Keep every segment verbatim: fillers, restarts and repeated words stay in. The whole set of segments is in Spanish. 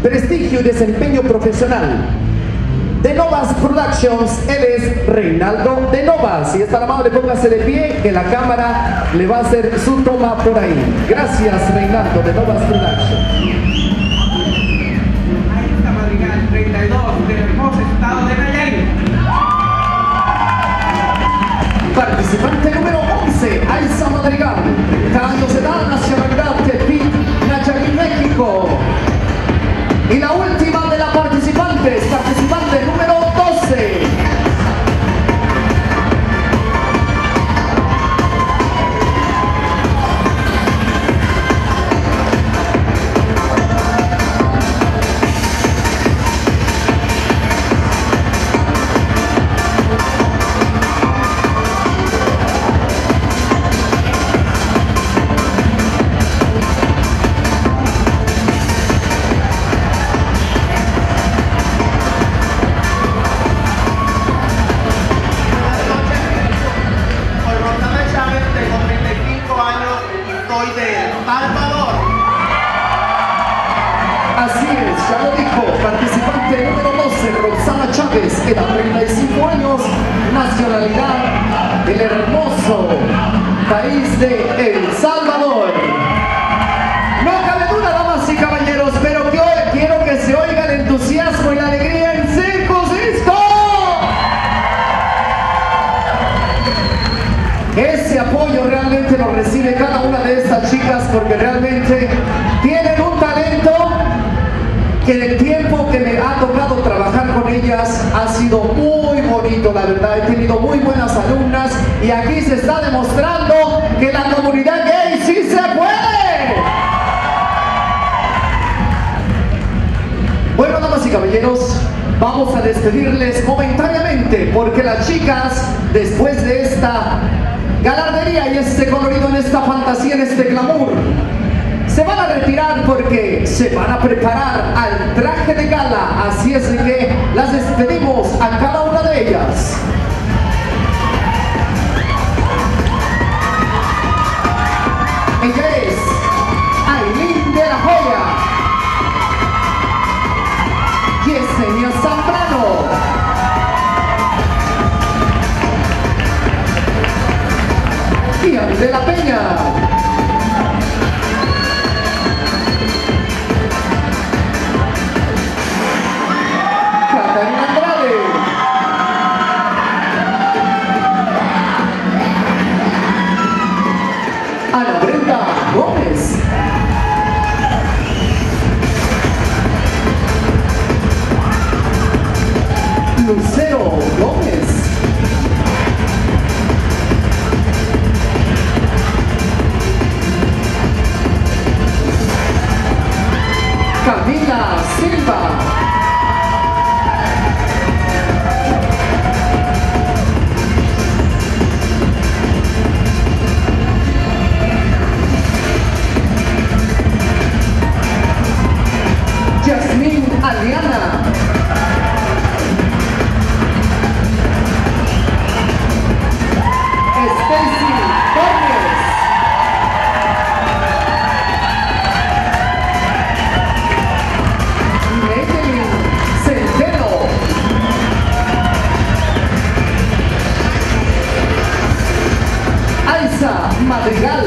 prestigio y desempeño profesional. De Novas Productions, él es Reinaldo de Novas. Si es tan amable, póngase de pie, que la cámara le va a hacer su toma por ahí. Gracias, Reinaldo de Novas Productions. Aiza Madrigal, treinta y dos, del hermoso estado de Nayarit. Participante número once, Aiza Madrigal, treinta edad, nacionalidad Tepic, Nayarit, México. Y la última de las participantes, participante número doce. Así es, ya lo dijo, participante número doce, Roxana Chávez, edad treinta y cinco años, nacionalidad del hermoso país de El Salvador. No cabe duda, damas y caballeros, pero que hoy quiero que se oiga el entusiasmo y la alegría en Circo Cisco. Ese apoyo realmente lo recibe cada una de estas chicas porque realmente tienen un talento que en el tiempo que me ha tocado trabajar con ellas ha sido muy bonito, la verdad. He tenido muy buenas alumnas y aquí se está demostrando que la comunidad gay sí se puede. Bueno, damas y caballeros, vamos a despedirles momentáneamente porque las chicas, después de esta galardería y este colorido, en esta fantasía, en este glamour, se van a retirar porque se van a preparar al traje de gala. Así es de que las despedimos a cada una de ellas. Ella es Aileen de la Joya, Yesenia Zambrano, Ian de la Peña, Ana Brenda Gómez, Lucero Gómez, Camila Silva, Yasmín Aliana, Stacy Gómez, Madeline Centeno, Aiza Madrigal,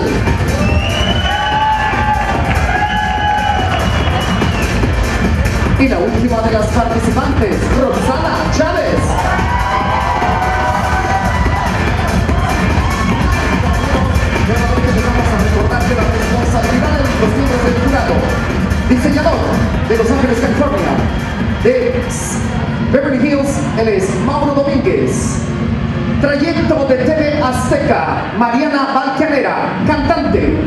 y la última de las participantes, Roxana Chávez. Nuevamente vamos a recordar que la responsabilidad de los miembros del jurado, diseñador de Los Ángeles, California, de Beverly Hills, él es Mauro Domínguez. Trayecto de T V Azteca, Mariana Valcanera, cantante.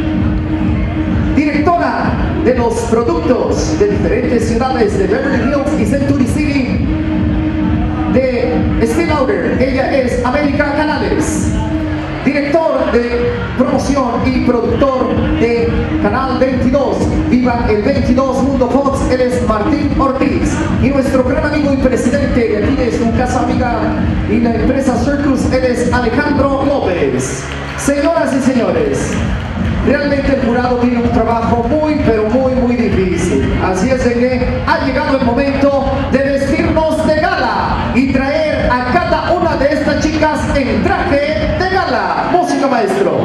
Directora de los productos de diferentes ciudades de Beverly Hills y Century City, de Estée Lauder, ella es América Canales. Director de promoción y productor de Canal veintidós, Viva el veintidós Mundo Fox, él es Martín Ortiz. Y nuestro gran amigo y presidente de aquí de su casa amiga y la empresa Circus, él es Alejandro López. Señoras y señores, realmente el jurado tiene un trabajo muy, pero muy, muy difícil. Así es de que ha llegado el momento de vestirnos de gala y traer a cada una de estas chicas en traje de gala. Música, maestro.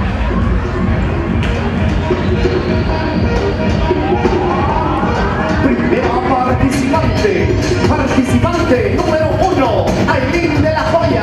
Primera participante, participante número uno, Aileen de la Joya.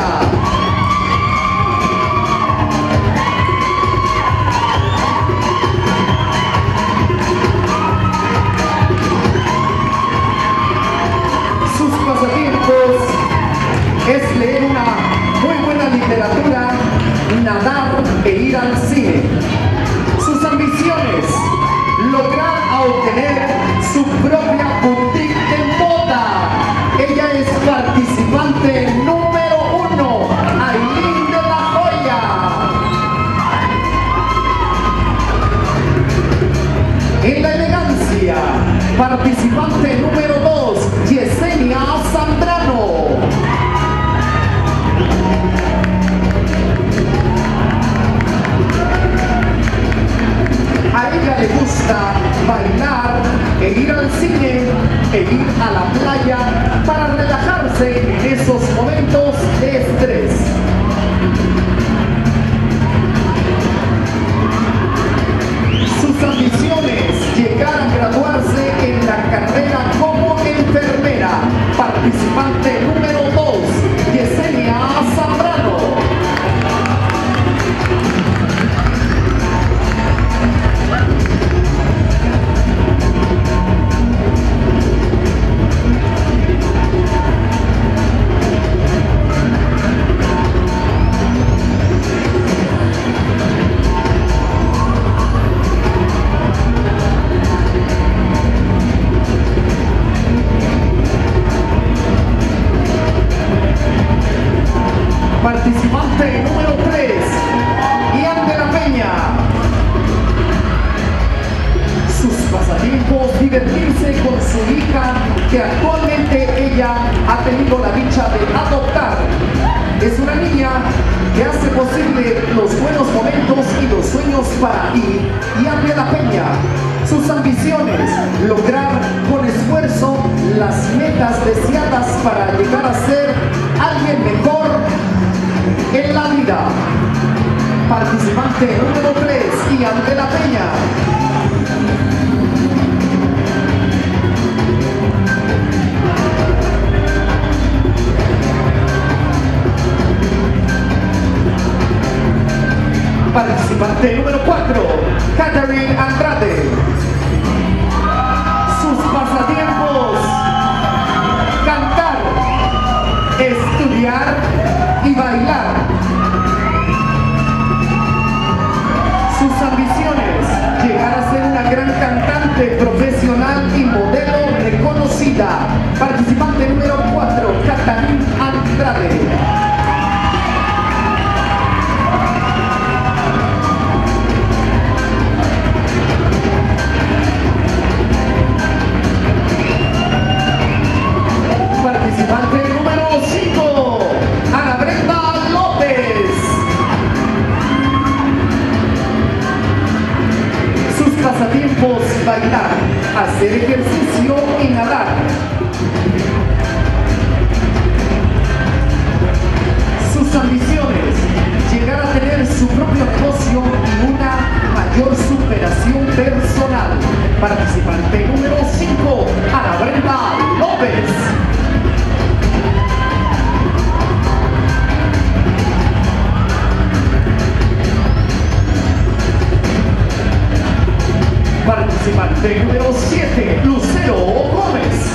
Sus pasatiempos es leer una muy buena literatura, nadar e ir al cine. Sus ambiciones, lograr obtener su propia boutique de moda. Ella es participante número uno, Aileen de la Joya. En la elegancia, participante número dos, Yesenia Zambrano. A ella le gusta bailar, e ir al cine, e ir a la playa para relajarse en esos momentos de estrés. Sus ambiciones, llegar a graduarse en la carrera como enfermera. Participante número dos, Yesenia Zambrano. Participante número tres, Ian de la Peña. Sus pasatiempos, divertirse con su hija, que actualmente ella ha tenido la dicha de adoptar. Es una niña que hace posible los buenos momentos y los sueños para ti, Ian de la Peña. Sus ambiciones, lograr con esfuerzo las metas deseadas para llegar a ser alguien mejor en la vida. Participante número tres, Ian de la Peña. Participante número cuatro, Catherine Andrade. Sus pasatiempos, cantar, estudiar y bailar. Sus ambiciones, llegar a ser una gran cantante profesional y modelo reconocida. Participante número cuatro, Catherine Andrade. Participante número cinco, Ana Brenda López. Sus pasatiempos, bailar, hacer ejercicio y nadar. Sus ambiciones, llegar a tener su propio negocio y una mayor superación personal. Participante número cinco, Ana Brenda López. Participante número siete, Lucero Gómez.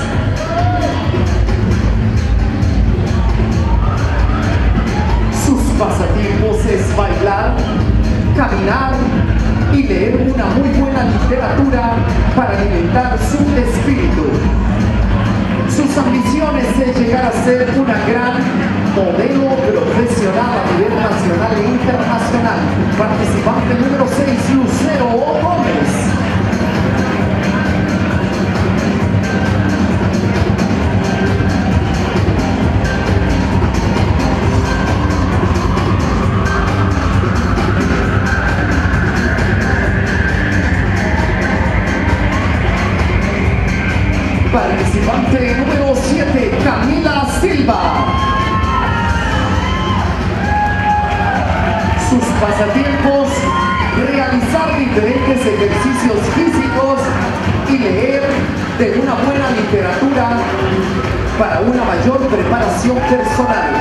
Sus pasatiempos es bailar, caminar y leer una muy buena literatura para alimentar su espíritu. Sus ambiciones es llegar a ser una gran modelo profesional a nivel nacional e internacional. Participante número seis, Lucero Gómez. para una mayor preparación personal.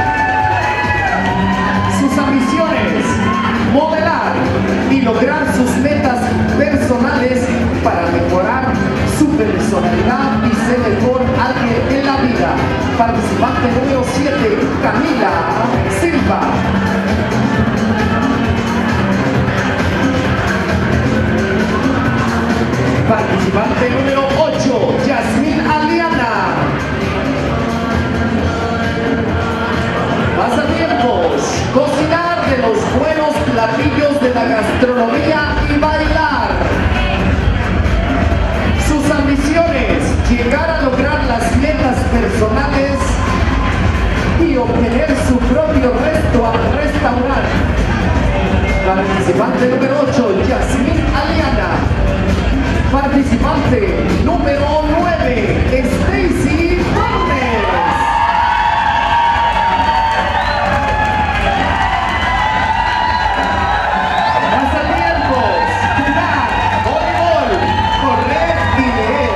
Sus ambiciones, modelar y lograr sus metas personales para mejorar su personalidad y ser mejor alguien en la vida. Participante número siete, Camila Silva. Participante número ocho, Yasmín Aliana. Pasatiempos, cocinar de los buenos platillos de la gastronomía y bailar. Sus ambiciones, llegar a lograr las metas personales y obtener su propio restaurante. Participante número ocho, Yasmín Aliana. Participante número nueve, Stacy Torres. Pasatiempos, jugar, voleibol, correr y leer.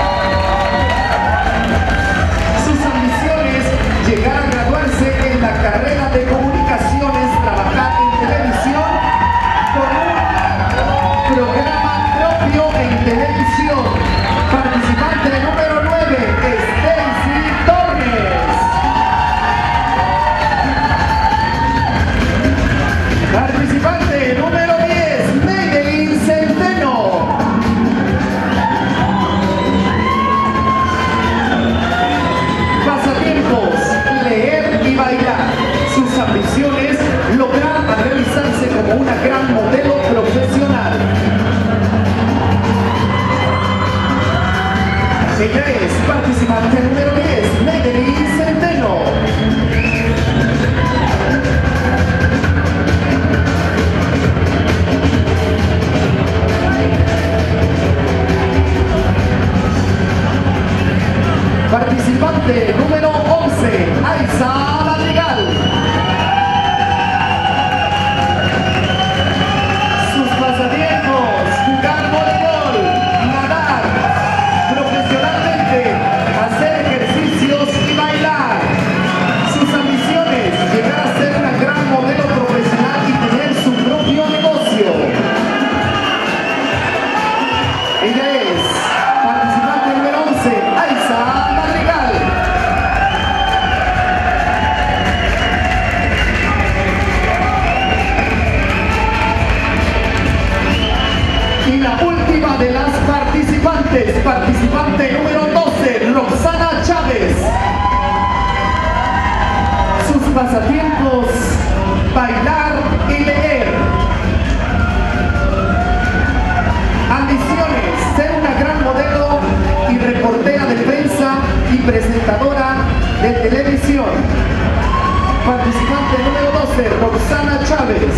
Sus ambiciones, llegar a graduarse en la carrera de comunicaciones, trabajar en televisión con un programa propio en televisión. Participante número nueve, Stacy Torres. Participante número diez, Madeline Centeno. Pasatiempos, leer y bailar. Sus ambiciones, lograr realizarse como una gran modelo profesional. Ella es participante número diez, Madeline Centeno. Participante número once, Aiza Madrigal. Sus pasatiempos, jugar voleibol, nadar, profesionalmente, hacer ejercicios y bailar. Sus ambiciones, llegar a ser una gran modelo profesional y tener su propio negocio. Ella es participante número once, Aiza Madrigal. Y la última de las participantes, participante número doce, Roxana Chávez. Sus pasatiempos, bailar y leer. Ambiciones, ser una gran modelo y reportera de prensa y presentadora de televisión. Participante número doce, Roxana Chávez.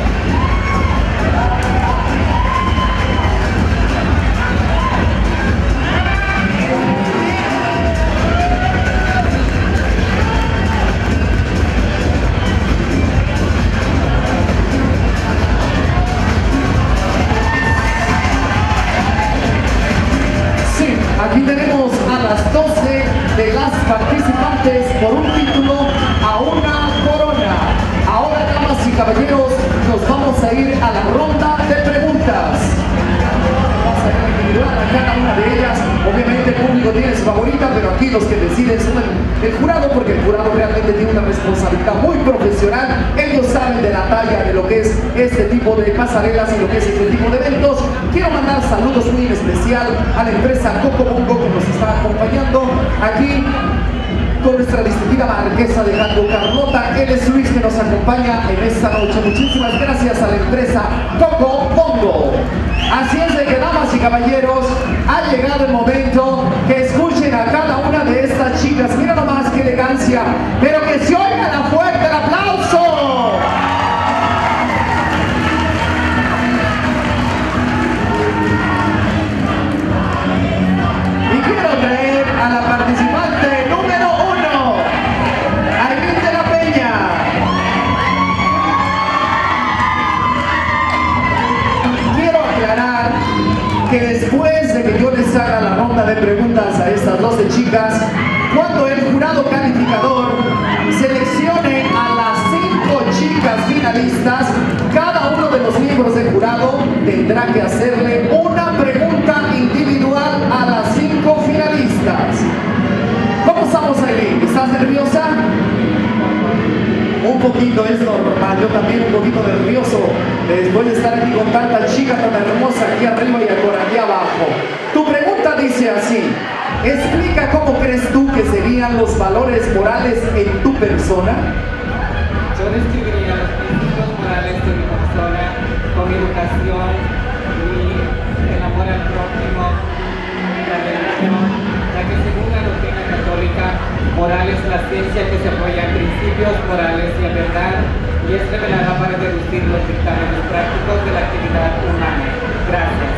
Aquí tenemos a las doce de las participantes por un título a una corona. Ahora, damas y caballeros, nos vamos a ir a la ronda de preguntas. Vamos a ir individual a cada una de ellas. Obviamente el público tiene su favorita, pero aquí los que deciden son el, el jurado, porque el jurado realmente tiene una responsabilidad muy profesional. Ellos saben de la talla de lo que es este tipo de pasarelas y lo que es este tipo de eventos. Quiero mandar saludos muy en especial a la empresa Coco Bongo, que nos está acompañando aquí con nuestra distinguida marquesa de Jaco, Carlota L. Luis, que nos acompaña en esta noche. Muchísimas gracias a la empresa Coco Bongo. Así es de que, damas y caballeros, ha llegado el momento que escuchen a cada una de estas chicas. Mira nomás qué elegancia, pero que se oiga la fuerte el aplauso. Y quiero traer a la participante número uno, Aileen de la Peña. Quiero aclarar que después de que yo les haga la ronda de preguntas a estas doce chicas, cuando el jurado poquito, es normal, yo también un poquito nervioso después de estar aquí con tanta chica tan hermosa aquí arriba y por aquí abajo. Tu pregunta dice así: explica cómo crees tú que serían los valores morales en tu persona. Yo describiría los principios morales de mi persona con mi educación y el amor al prójimo, la religión, ya que según la doctrina católica, moral es la ciencia que se apoya en principios morales y en verdad, y es revelada para deducir los dictámenes prácticos de la actividad humana. Gracias.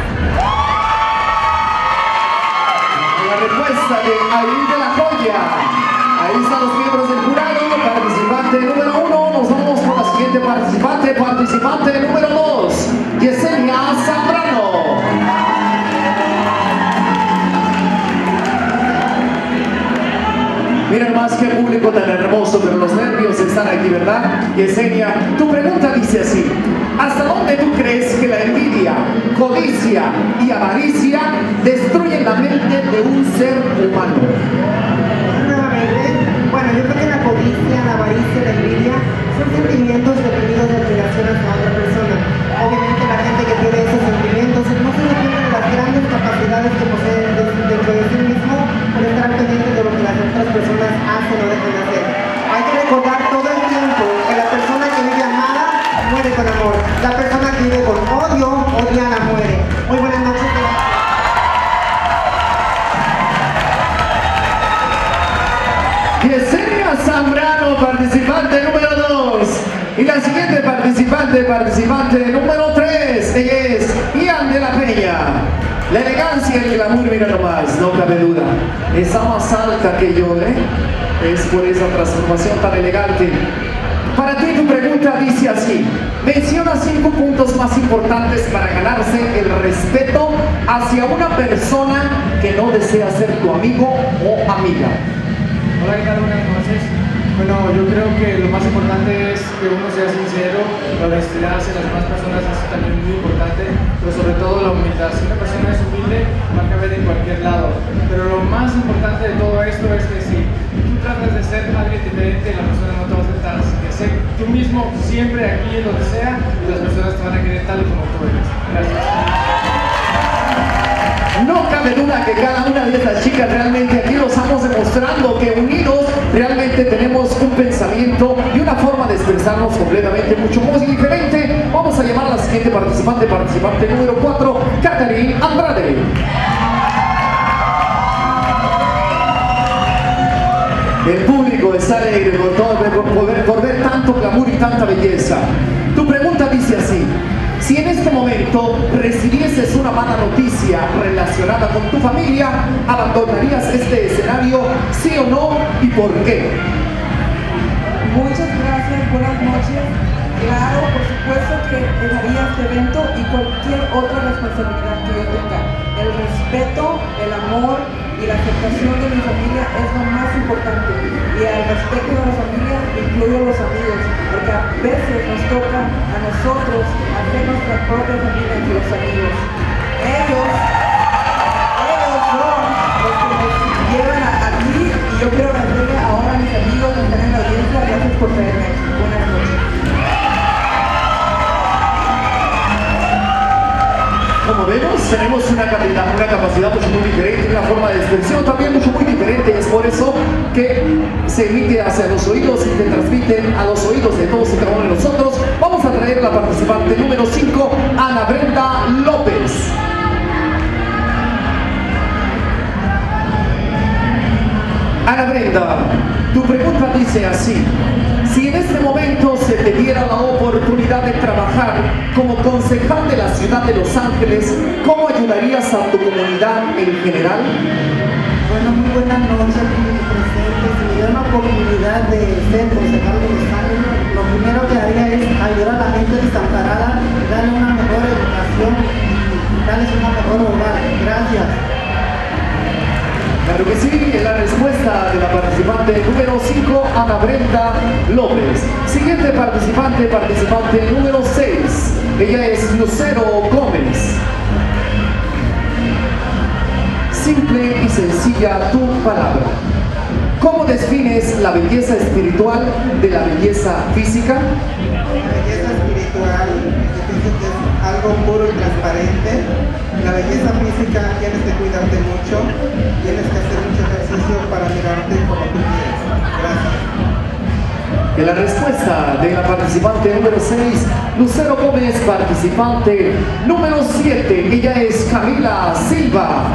La respuesta de Aileen de la Joya. Ahí están los miembros del jurado. Participante número uno. Nos vamos con la siguiente participante. Participante número dos. Yesenia Zambrano. Miren más que público tan hermoso, pero los nervios están aquí, ¿verdad? Yesenia, tu pregunta dice así: ¿hasta dónde tú crees que la envidia, codicia y avaricia destruyen la mente de un ser humano? Nuevamente, bueno, yo creo que la codicia, la avaricia, la envidia son sentimientos deprimidos de admiración hacia otra persona. Obviamente la gente que tiene esos sentimientos no se depende de las grandes capacidades que poseen dentro de sí mismo por estar pendiente de lo que las otras personas hacen o dejan de hacer. Hay que recordar todo el tiempo que la persona que vive amada muere con amor. La persona que vive con odio, odiada muere. Muy buenas noches. Yesenia Zambrano, participante número dos. Y la siguiente participante, participante número tres. Ella es Ian de la Peña. La elegancia y el glamour, mira nomás, no cabe duda. Está más alta que yo, ¿eh? Es por esa transformación tan elegante. Para ti tu pregunta dice así: menciona cinco puntos más importantes para ganarse el respeto hacia una persona que no desea ser tu amigo o amiga. Hola, ¿qué tal? Buenas noches. Bueno, yo creo que lo más importante es que uno sea sincero, la honestidad hacia las demás personas es también muy importante, pero sobre todo la humildad. Si una persona es humilde, va a caber en cualquier lado. Pero lo más importante de todo esto es que si tú tratas de ser alguien diferente, la persona no te va a aceptar. Así que sé tú mismo siempre aquí en donde sea y las personas te van a querer tal y como tú eres. Gracias. No cabe duda que cada una de estas chicas realmente aquí lo estamos demostrando que unidos realmente tenemos un pensamiento y una forma de expresarnos completamente mucho muy diferente. Vamos a llamar a la siguiente participante, participante número cuatro, Catherine Andrade. El público está alegre por, todo, por, ver, por ver tanto glamour y tanta belleza. Tu pregunta dice así: si en este momento recibieses una mala noticia relacionada con tu familia, ¿abandonarías este escenario, sí o no, y por qué? Muchas gracias, buenas noches. Claro, por supuesto que dejaría este evento y cualquier otra responsabilidad que yo tenga. El respeto, el amor y la aceptación de mi familia es lo más importante. Y al respeto de la familia incluyo a los amigos, porque a veces nos toca a nosotros hacer nuestra propia familia entre los amigos. Ellos, ellos son los que nos llevan a aquí, y yo quiero agradecerle ahora a mis amigos que están en la audiencia. Gracias por traerme. Buenas noches. Como vemos, tenemos una capacidad, una capacidad mucho muy diferente, una forma de expresión también mucho muy diferente. Es por eso que se emite hacia los oídos y se transmiten a los oídos de todos y cada uno de nosotros. Vamos a traer a la participante número cinco, Ana Brenda López. Ana Brenda, tu pregunta dice así: si en este momento se te diera la oportunidad de trabajar como concejal de la ciudad de Los Ángeles, ¿cómo ayudarías a tu comunidad en general? Bueno, muy buenas noches, público presente. Si me diera una oportunidad de ser concejal de Los Ángeles, lo primero que haría es ayudar a la gente desamparada, darle una mejor educación y darles una mejor hogar. Gracias. Claro que sí, es la respuesta de la participante número cinco, Ana Brenda López. Siguiente participante, participante número seis. Ella es Lucero Gómez. Simple y sencilla tu palabra. ¿cómo defines la belleza espiritual de la belleza física? La belleza espiritual, yo pienso que es algo puro y transparente. La belleza física tienes que cuidarte mucho, tienes que hacer mucho ejercicio para mirarte como tú quieres. Gracias. Que la respuesta de la participante número seis, Lucero Gómez, participante número siete, ella es Camila Silva.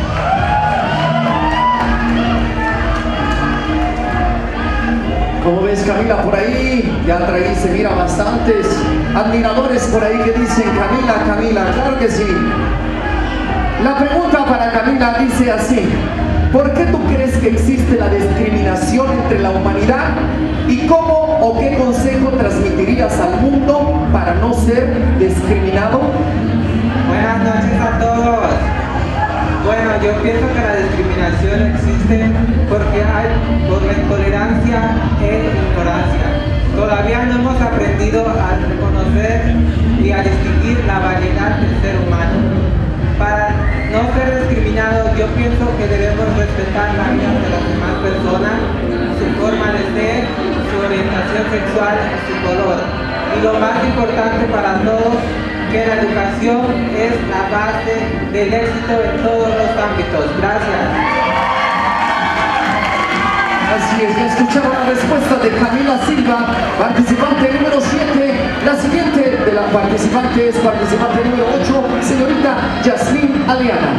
Como ves, Camila, por ahí, ya traí, se mira bastantes admiradores por ahí que dicen Camila, Camila, claro que sí. La pregunta para Camila dice así: ¿por qué tú crees que existe la discriminación entre la humanidad? ¿Y cómo o qué consejo transmitirías al mundo para no ser discriminado? Buenas noches a todos. Bueno, yo pienso que la discriminación existe porque hay por la intolerancia e ignorancia. Todavía no hemos aprendido a reconocer y a distinguir la variedad del ser humano. Para no ser discriminados, yo pienso que debemos respetar la vida de las demás personas, su forma de ser, su orientación sexual y su color. Y lo más importante para todos, que la educación es la base del éxito en todos los ámbitos. Gracias. Así es, ya escucharon la respuesta de Camila Silva, participante número siete. La siguiente de la participante es participante número ocho, señorita Yasmín Aliana.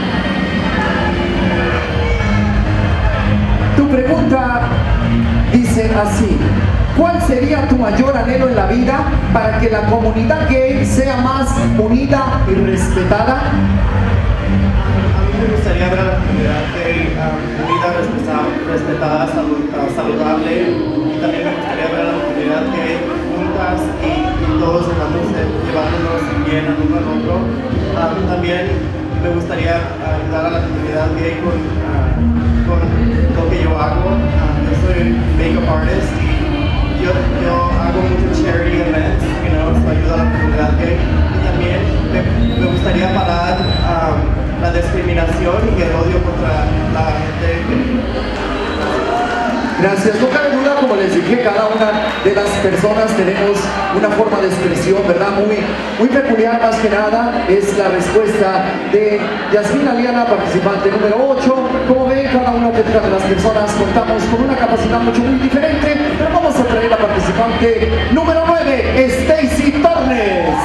Tu pregunta dice así: ¿cuál sería tu mayor anhelo en la vida para que la comunidad gay sea más unida y respetada? A mí me gustaría ver a la comunidad gay um, unida, respetada, respetada salud, uh, saludable, y también me gustaría ver a la comunidad gay juntas y, y todos en la música, llevándonos bien al uno al otro. Um, también me gustaría ayudar a la comunidad gay con, uh, con lo que yo hago. Um, yo soy makeup artist y yo, yo hago mucho charity events, you know, so ayudo a la comunidad gay. Y también me, me gustaría parar um, la discriminación y el odio contra la gente. Gracias. No cabe duda, como les dije, cada una de las personas tenemos una forma de expresión, ¿verdad? Muy, muy peculiar, más que nada. Es la respuesta de Yasmín Aliana, participante número ocho. Como ven, cada una de las personas contamos con una capacidad mucho muy diferente, pero vamos a traer a la participante número nueve, Stacy Torres.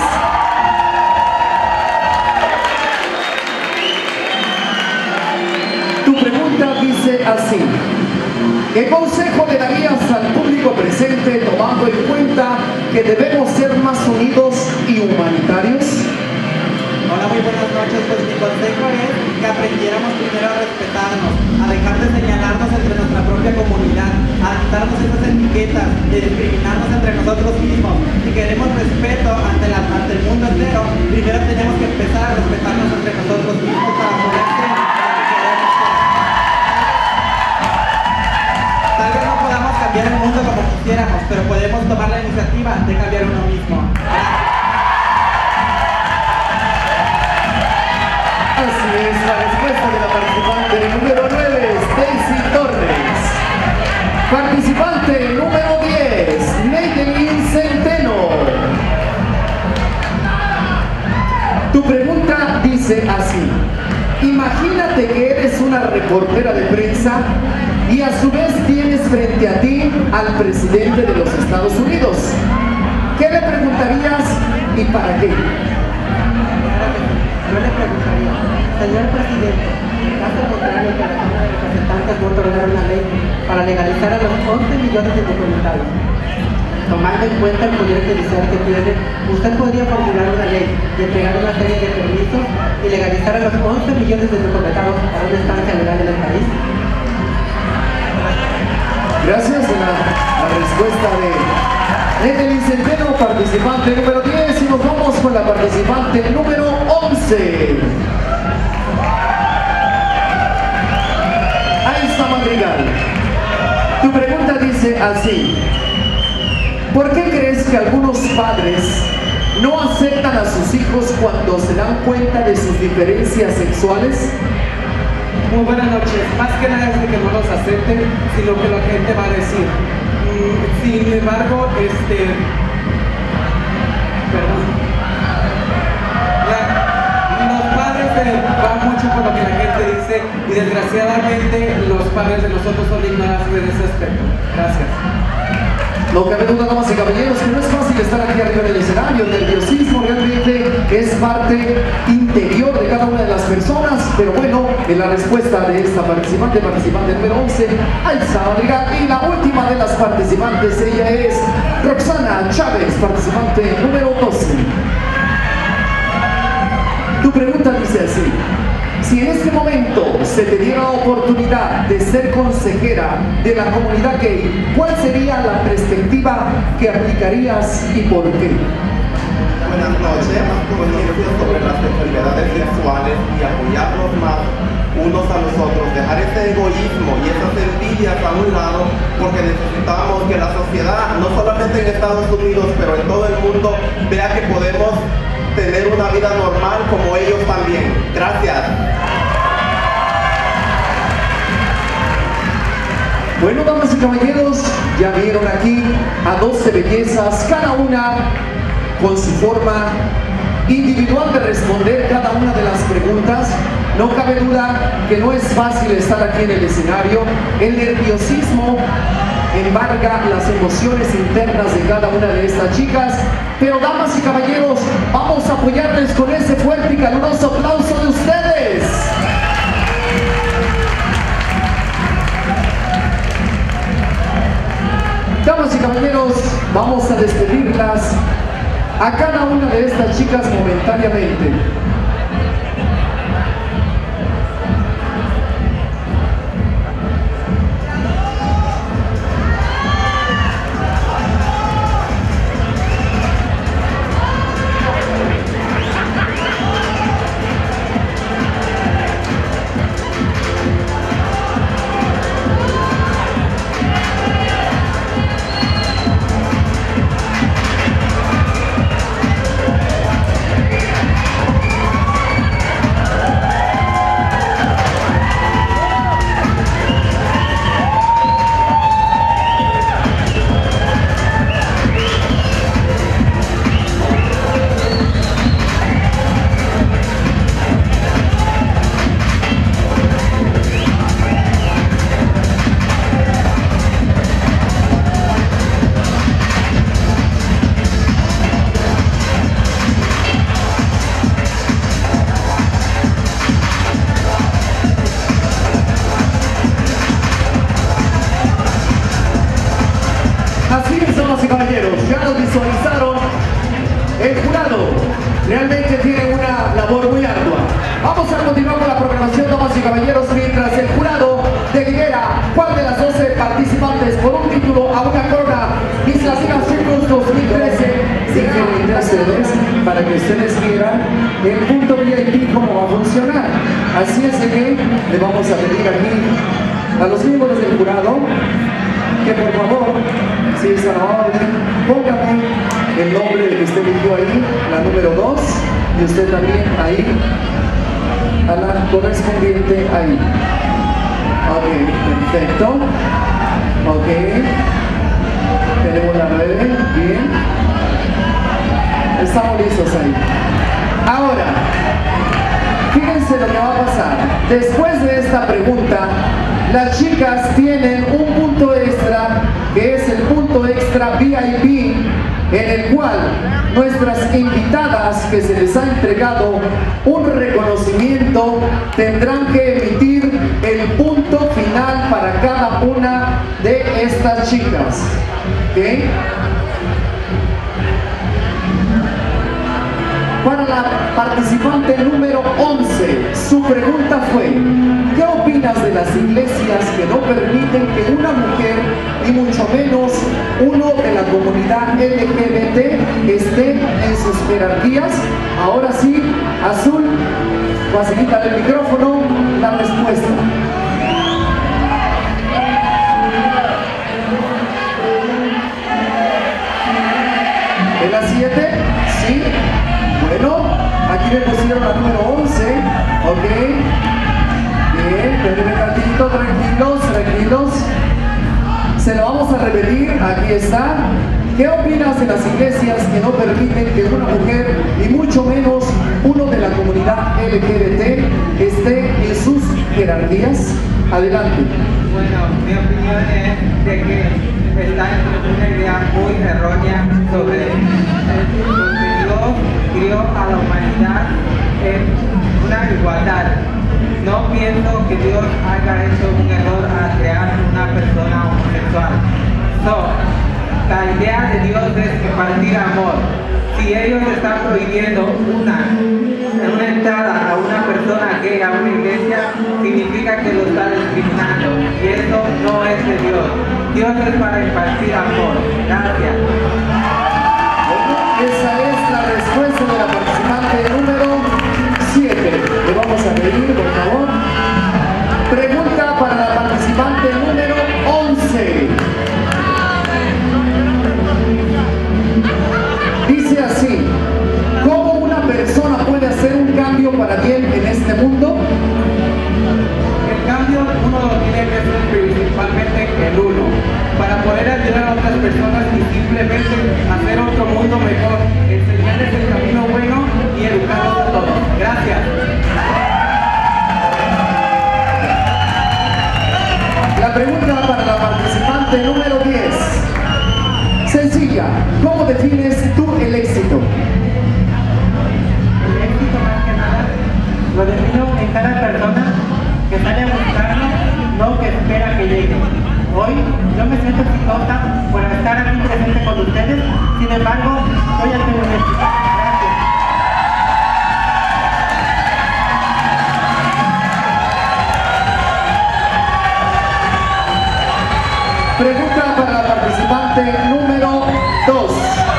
Tu pregunta dice así: ¿qué consejo le darías al público presente tomando en cuenta que debemos ser más unidos y humanitarios? Hola, muy buenas noches. Pues mi consejo es que aprendiéramos primero a respetarnos, a dejar de señalarnos entre nuestra propia comunidad, a quitarnos esas etiquetas, de discriminarnos entre nosotros mismos. Si queremos respeto ante, la, ante el mundo entero, primero tenemos que empezar a respetarnos entre nosotros mismos para poder ser. Tal vez no podamos cambiar el mundo como quisiéramos, pero podemos tomar la iniciativa de cambiar uno mismo. Así es, la respuesta de la participante número nueve, Stacy Torres. Participante número diez, Neidelin Centeno. Tu pregunta dice así: imagínate que eres una reportera de prensa y a su vez tienes frente a ti al presidente de los Estados Unidos. ¿Qué le preguntarías y para qué? Yo le preguntaría: señor presidente, ¿caso contrario que la Cámara de Representantes no otorgar una ley para legalizar a los once millones de documentales? Tomando en cuenta el poder judicial que tiene, usted podría formular una ley y entregar una serie de permisos y legalizar a los once millones de documentados para una estancia legal en el país. Gracias a la, la respuesta de Neidelin Centeno, participante número diez, y nos vamos con la participante número once. Aisa Madrigal. Tu pregunta dice así: ¿por qué crees que algunos padres no aceptan a sus hijos cuando se dan cuenta de sus diferencias sexuales? Muy buenas noches. Más que nada es de que no los acepten, sino que la gente va a decir. Mm, sin embargo, este... Perdón. La- los padres de, van mucho por lo que la gente dice y desgraciadamente los padres de nosotros son ignorantes en ese aspecto. Gracias. No cabe duda, damas y caballeros, que no es fácil estar aquí arriba del escenario. El nerviosismo realmente es parte interior de cada una de las personas. Pero bueno, en la respuesta de esta participante, participante número once, Aiza Madrigal, y la última de las participantes, ella es Roxana Chávez, participante número doce. Tu pregunta dice así: si en este momento se te diera la oportunidad de ser consejera de la comunidad gay, ¿cuál sería la perspectiva que aplicarías y por qué? Buenas noches, conciencia sobre las enfermedades sexuales y apoyarnos más unos a los otros, dejar ese egoísmo y esas envidias a un lado, porque necesitamos que la sociedad, no solamente en Estados Unidos, pero en todo el mundo, vea que podemos tener una vida normal como ellos también. Gracias. Bueno, damas y caballeros, ya vieron aquí a doce bellezas, cada una con su forma individual de responder cada una de las preguntas. No cabe duda que no es fácil estar aquí en el escenario. El nerviosismo embarga las emociones internas de cada una de estas chicas. Pero damas y caballeros, vamos a apoyarles con ese fuerte y caluroso aplauso de ustedes. Damas y caballeros, vamos a despedirlas a cada una de estas chicas momentáneamente. Así es, damas y caballeros, ya lo visualizaron. El jurado realmente tiene una labor muy ardua. Vamos a continuar con la programación, damas y caballeros, mientras el jurado delibera cuál de las doce participantes por un título a una corona Miss Latinas Circus dos mil trece siguen entre ustedes para que ustedes vieran el punto V I P cómo va a funcionar. Así es de que le vamos a pedir aquí a los miembros del jurado que por favor, si es amable, póngame el nombre de que usted eligió ahí, la número dos, y usted también ahí, a la correspondiente ahí. Ok, perfecto. Ok. Tenemos la nueve, bien. Estamos listos ahí. Ahora, fíjense lo que va a pasar. Después de esta pregunta, las chicas tienen un punto extra, que es el punto extra V I P, en el cual nuestras invitadas que se les ha entregado un reconocimiento tendrán que emitir el punto final para cada una de estas chicas. ¿Okay? Para la participante número once, su pregunta fue: ¿qué opinas de las iglesias que no permiten que una mujer, y mucho menos uno de la comunidad L G B T, esté en sus jerarquías? Ahora sí, Azul, facilita el micrófono, la respuesta. ¿En la siete? Sí. Bueno, aquí me pusieron la número once, ok, bien, espérenme tantito, tranquilos, tranquilos. Se lo vamos a repetir, aquí está. ¿Qué opinas de las iglesias que no permiten que una mujer, y mucho menos uno de la comunidad L G B T, esté en sus jerarquías? Adelante. Bueno, mi opinión es de que está en una idea muy errónea sobre donde Dios crió a la humanidad en una igualdad. No pienso que Dios haya hecho un error al crear una persona homosexual. So, la idea de Dios es compartir amor. Si ellos están prohibiendo una, una entrada a una persona gay a una iglesia, significa que lo está discriminando. Y eso no es de Dios. Dios es para impartir amor. Gracias. Esa es la respuesta de la participante número siete. Le vamos a pedir, por favor. Pregunta para la participante número once. Dice así: ¿cómo una persona puede hacer un cambio para bien en este mundo? El cambio uno lo tiene que hacer principalmente el uno, para poder ayudar a otras personas y simplemente hacer otro mundo mejor, enseñarles el camino bueno y educarlos a todos. Gracias. La pregunta para la participante número diez. Sencilla, ¿cómo defines tú el éxito? El éxito más que nada lo defino en cada persona que sale a buscarlo, no que espera que llegue. Hoy yo me siento exitosa por estar aquí presente con ustedes, sin embargo, yo ya tengo un éxito. Gracias. Pregunta para la participante número dos.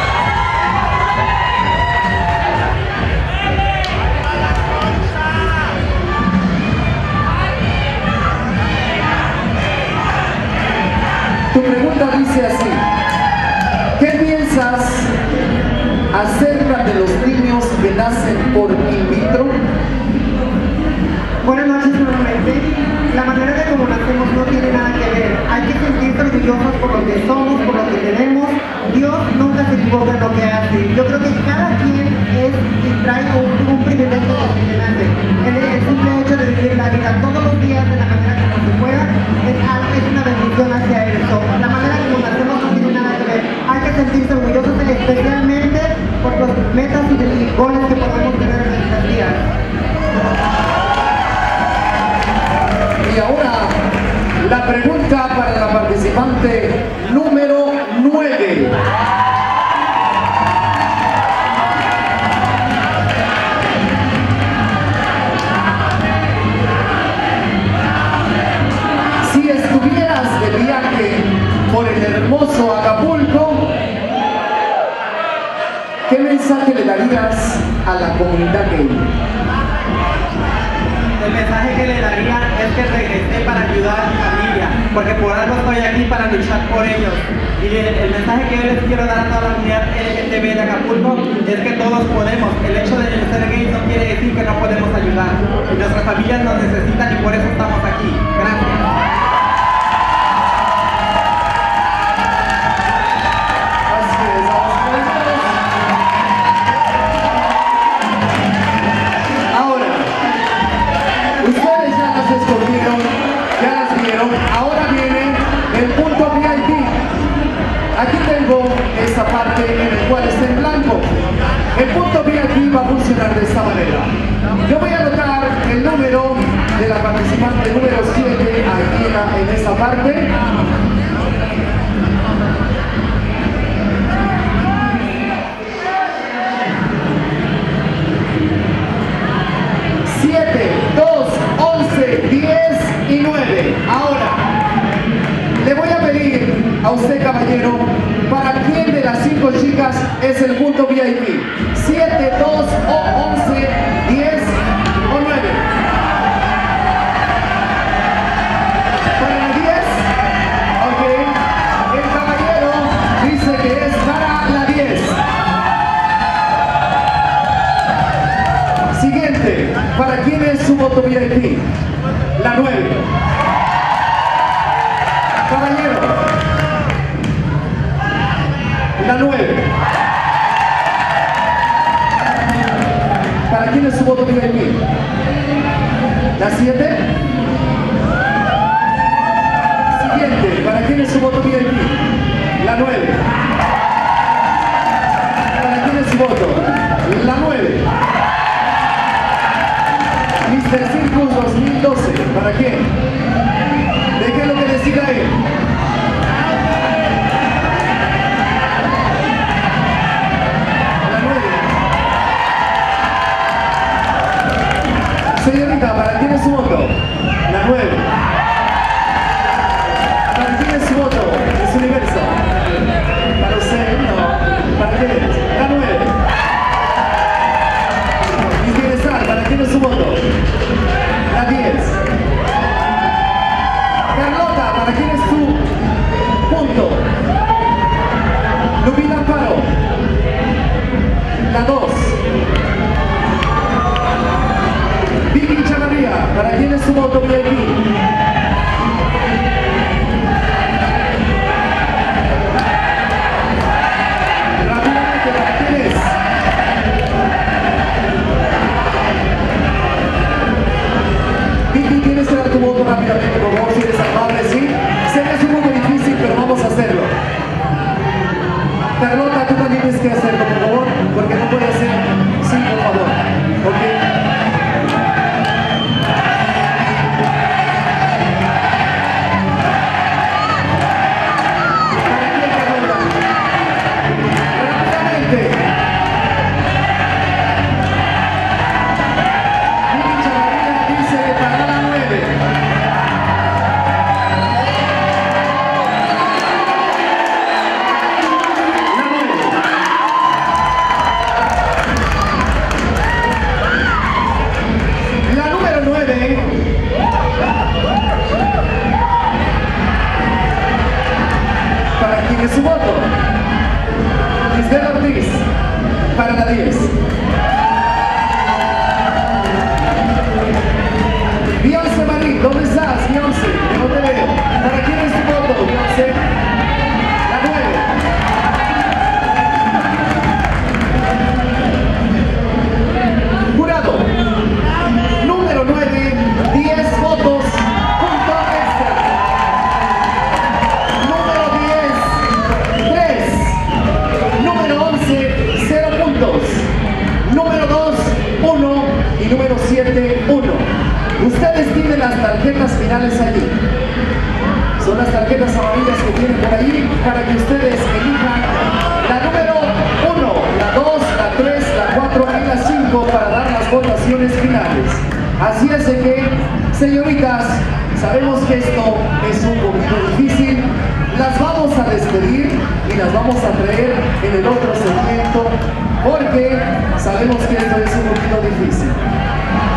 Tu pregunta dice así: ¿qué piensas acerca de los niños que nacen por in vitro? Buenas noches nuevamente. La manera de cómo nacemos no tiene nada que ver. Hay que sentirse orgullosos por lo que somos, por lo que tenemos. Dios nunca se equivoca en lo que hace. Yo creo que cada quien es y trae un, un privilegio desde que nace. El, el simple hecho de vivir la vida todos los días de la manera como se pueda es, es una bendición hacia eso. La manera como nacemos no tiene nada que ver. Hay que sentirse orgullosos especialmente por los metas y los goles que podemos tener en nuestras vidas. Y ahora la pregunta para la participante número nueve. Si estuvieras de viaje por el hermoso Acapulco, ¿qué mensaje le darías a la comunidad gay? El mensaje que le daría es que regresé para ayudar a mi familia, porque por algo estoy aquí para luchar por ellos. Y el, el mensaje que yo les quiero dar a toda la comunidad L G B T de Acapulco es que todos podemos. El hecho de ser gay no quiere decir que no podemos ayudar. Y nuestras familias nos necesitan y por eso estamos aquí. Gracias. Aquí tengo esta parte en la cual está en blanco. El punto V I P va a funcionar de esta manera. Yo voy a anotar el número de la participante número siete aquí en, la, en esta parte. siete, dos, once, diez y nueve. Ahora, le voy a pedir a usted, caballero, ¿para quién de las cinco chicas es el punto V I P? siete, dos, once, diez o nueve. ¿Para la diez? Ok. El caballero dice que es para la diez. Siguiente, ¿para quién es su voto V I P? La nueve. La nueve. ¿Para quién es su voto V I P? La siete. Siguiente. ¿Para quién es su voto V I P? La nueve. ¿Para quién es su voto? La nueve. mister Circus dos mil doce. ¿Para quién? Deje lo que decida él. Señorita, ¿para quién es su voto? La nueve. ¿Para quién es su voto? Es Universo. Para usted, no. ¿Para quién es? La nueve. Mis Bienestar, ¿para quién es su voto? La diez. Carlota, ¿para quién es su punto? Lupita Amparo. La dos. Vicky Chavarría, ¿para quién es su voto V I P? Rápidamente, ¿para quién es? Vicky, tienes que dar tu voto rápidamente, por favor, si eres amable, ¿sí? Sé que es un poco difícil, pero vamos a hacerlo. Carlota, tú también tienes que hacerlo, por favor, porque no puede hacer. Sí, por favor. ¿Ok? ¿Para quién es su voto? Lisbeth Ortiz, para la diez. Beyoncé Marie, ¿dónde estás, Beyoncé? Que no te veo. ¿Para quién es su voto, Beyoncé? La nueve. Jurado, número nueve, diez votos. Número siete uno. Ustedes tienen las tarjetas finales allí. Son las tarjetas amarillas que tienen por allí para que ustedes elijan la número uno, la dos, la tres, la cuatro y la cinco para dar las votaciones finales. Así es de que, señoritas, sabemos que esto es un poquito difícil. Las vamos a despedir y las vamos a traer en el otro segmento porque sabemos que esto es un poquito difícil.